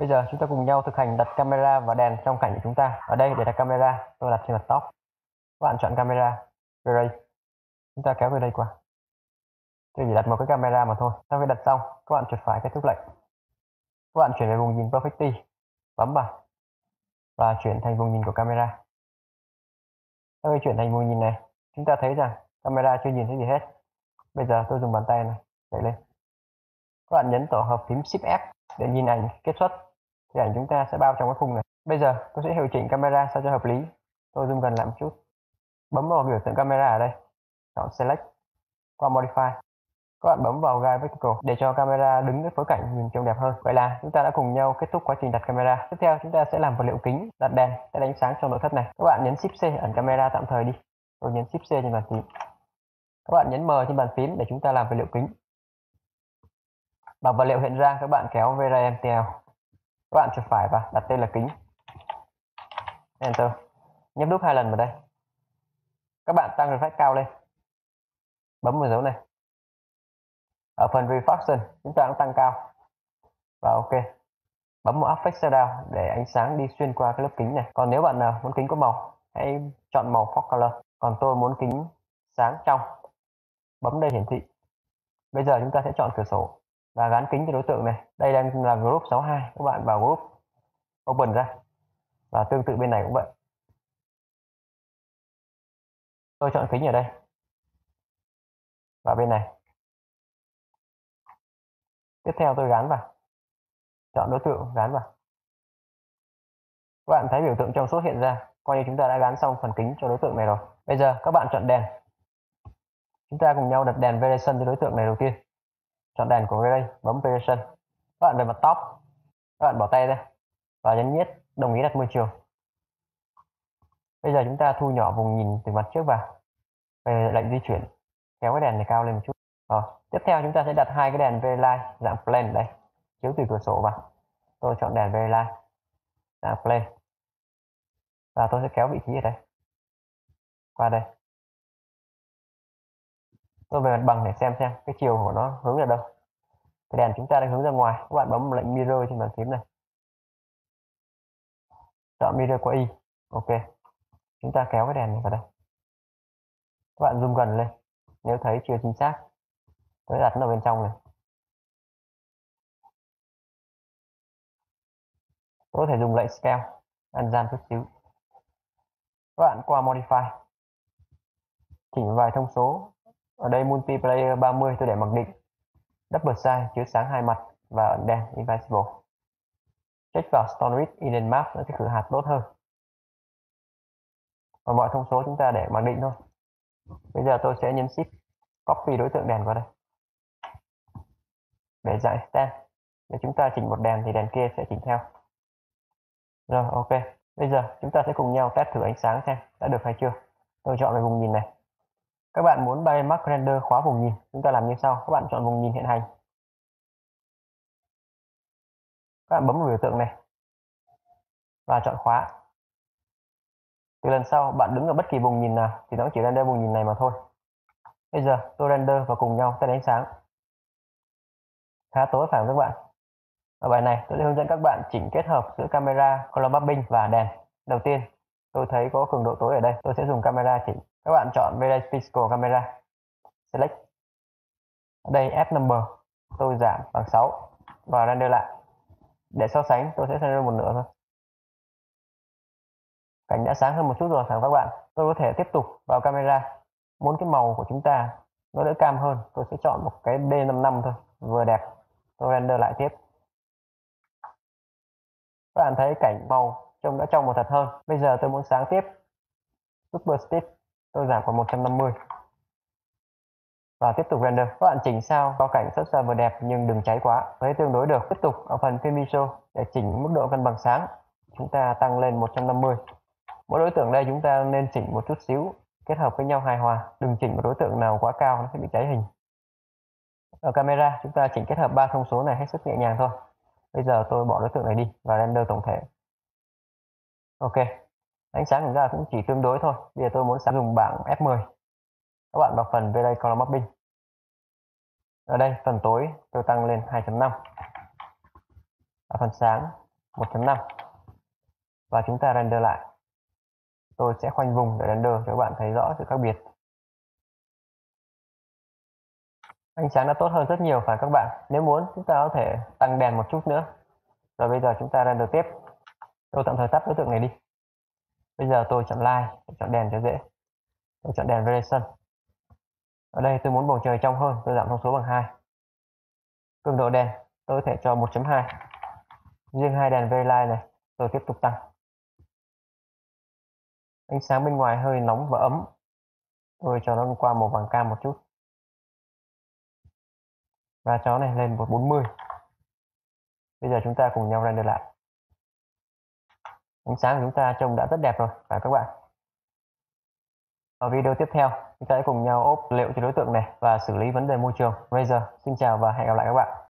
Bây giờ chúng ta cùng nhau thực hành đặt camera và đèn trong cảnh của chúng ta. Ở đây để đặt camera, tôi đặt trên mặt top. Các bạn chọn camera, về đây. Chúng ta kéo về đây qua. Tôi chỉ đặt một cái camera mà thôi. Sau khi đặt xong, các bạn chuột phải kết thúc lệnh. Các bạn chuyển về vùng nhìn Perfectly, bấm vào và chuyển thành vùng nhìn của camera. Sau khi chuyển thành vùng nhìn này, chúng ta thấy rằng camera chưa nhìn thấy gì hết. Bây giờ tôi dùng bàn tay này đẩy lên. Các bạn nhấn tổ hợp phím Shift F để nhìn ảnh kết xuất. Thì ảnh chúng ta sẽ bao trong cái khung này. Bây giờ tôi sẽ điều chỉnh camera sao cho hợp lý. Tôi zoom gần lại một chút. Bấm vào biểu tượng camera ở đây. Chọn Select. Qua Modify. Các bạn bấm vào guide vertical để cho camera đứng với phối cảnh nhìn trông đẹp hơn. Vậy là chúng ta đã cùng nhau kết thúc quá trình đặt camera. Tiếp theo chúng ta sẽ làm vật liệu kính, đặt đèn, sẽ đánh sáng trong nội thất này. Các bạn nhấn Shift C ẩn camera tạm thời đi. Tôi nhấn Shift C trên bàn phím. Các bạn nhấn M trên bàn phím để chúng ta làm vật liệu kính. Bảng vật liệu hiện ra, các bạn kéo VRMTL. Các bạn chuột phải và đặt tên là kính. Enter. Nhấp đúp 2 lần vào đây. Các bạn tăng refresh cao lên. Bấm vào dấu này. Ở phần Reflection, chúng ta cũng tăng cao. Và OK. Bấm vào Affect Shadow để ánh sáng đi xuyên qua cái lớp kính này. Còn nếu bạn nào muốn kính có màu, hãy chọn màu Fog Color. Còn tôi muốn kính sáng trong. Bấm đây hiển thị. Bây giờ chúng ta sẽ chọn cửa sổ và gắn kính cho đối tượng này. Đây đang là group 62. Các bạn vào group, open ra. Và tương tự bên này cũng vậy. Tôi chọn kính ở đây. Và bên này. Tiếp theo tôi gắn vào. Chọn đối tượng gắn vào. Các bạn thấy biểu tượng trong suốt hiện ra. Coi như chúng ta đã gắn xong phần kính cho đối tượng này rồi. Bây giờ các bạn chọn đèn. Chúng ta cùng nhau đặt đèn Variation cho đối tượng này đầu tiên. Chọn đèn của Ray, bấm Variation. Các bạn về mặt top. Các bạn bỏ tay ra. Và nhấn Yes, đồng ý đặt môi trường. Bây giờ chúng ta thu nhỏ vùng nhìn từ mặt trước vào. Về lệnh di chuyển, kéo cái đèn này cao lên một chút. Rồi, tiếp theo chúng ta sẽ đặt hai cái đèn V-Line dạng plane đây, chiếu từ cửa sổ vào. Tôi chọn đèn V-Line dạng plane. Và tôi sẽ kéo vị trí ở đây. Qua đây. Tôi về mặt bằng để xem cái chiều của nó hướng ra đâu. Cái đèn chúng ta đang hướng ra ngoài. Các bạn bấm lệnh Mirror trên bàn phím này. Chọn Mirror qua Y. OK. Chúng ta kéo cái đèn này vào đây. Các bạn zoom gần lên. Nếu thấy chưa chính xác, tôi đặt nó ở bên trong này. Tôi có thể dùng lệnh Scale, ăn gian chút xíu. Các bạn qua Modify. Chỉnh vài thông số. Ở đây Multiplayer 30 tôi để mặc định. Double size chiếu sáng hai mặt và ẩn đèn Invisible. Check vào Storage Hidden Map nó sẽ khử hạt tốt hơn. Còn mọi thông số chúng ta để mặc định thôi. Bây giờ tôi sẽ nhấn Shift copy đối tượng đèn vào đây. Để dạng stand. Để chúng ta chỉnh một đèn thì đèn kia sẽ chỉnh theo. Rồi, OK. Bây giờ chúng ta sẽ cùng nhau test thử ánh sáng xem đã được hay chưa. Tôi chọn về vùng nhìn này. Các bạn muốn Baymax Render khóa vùng nhìn, chúng ta làm như sau. Các bạn chọn vùng nhìn hiện hành. Các bạn bấm vào biểu tượng này và chọn khóa. Từ lần sau bạn đứng ở bất kỳ vùng nhìn nào thì nó chỉ render vùng nhìn này mà thôi. Bây giờ tôi render và cùng nhau test ánh sáng. Khá tối phải không các bạn? Ở bài này tôi sẽ hướng dẫn các bạn chỉnh kết hợp giữa camera, color mapping và đèn. Đầu tiên tôi thấy có cường độ tối ở đây, tôi sẽ dùng camera chỉnh. Các bạn chọn Variable Physical Camera, Select. Ở đây F number tôi giảm bằng 6 và render lại. Để so sánh tôi sẽ render một nửa thôi. Cảnh đã sáng hơn một chút rồi phải không các bạn? Tôi có thể tiếp tục vào camera. Muốn cái màu của chúng ta nó đỡ cam hơn, tôi sẽ chọn một cái D55 thôi, vừa đẹp. Tôi render lại tiếp. Các bạn thấy cảnh màu trông đã trong một thật hơn. Bây giờ tôi muốn sáng tiếp. Super Speed tôi giảm còn 150. Và tiếp tục render. Các bạn chỉnh sao cho cảnh xuất ra vừa đẹp nhưng đừng cháy quá. Thấy tương đối được. Tiếp tục ở phần Preview để chỉnh mức độ cân bằng sáng. Chúng ta tăng lên 150. Mỗi đối tượng đây chúng ta nên chỉnh một chút xíu, kết hợp với nhau hài hòa. Đừng chỉnh một đối tượng nào quá cao nó sẽ bị cháy hình. Ở camera chúng ta chỉnh kết hợp 3 thông số này hết sức nhẹ nhàng thôi. Bây giờ tôi bỏ đối tượng này đi và render tổng thể. OK. Ánh sáng thực ra cũng chỉ tương đối thôi. Bây giờ tôi muốn dùng bảng F10. Các bạn vào phần VRay Color Mapping. Ở đây phần tối tôi tăng lên 2.5. Ở phần sáng 1.5 và chúng ta render lại. Tôi sẽ khoanh vùng để render cho các bạn thấy rõ sự khác biệt. Ánh sáng đã tốt hơn rất nhiều phải các bạn. Nếu muốn chúng ta có thể tăng đèn một chút nữa. Rồi bây giờ chúng ta render tiếp. Tôi tạm thời tắt đối tượng này đi. Bây giờ tôi chọn light, chọn đèn cho dễ. Tôi chọn đèn variation. Ở đây tôi muốn bầu trời trong hơn, tôi giảm thông số bằng 2. Cường độ đèn tôi có thể cho 1.2. Riêng hai đèn very light này tôi tiếp tục tăng. Ánh sáng bên ngoài hơi nóng và ấm, tôi cho nó qua màu vàng cam một chút. Và cho này lên 140. Bây giờ chúng ta cùng nhau render lại. Ánh sáng của chúng ta trông đã rất đẹp rồi phải các bạn. Ở video tiếp theo, chúng ta sẽ cùng nhau ốp liệu cho đối tượng này và xử lý vấn đề môi trường. Razer, xin chào và hẹn gặp lại các bạn.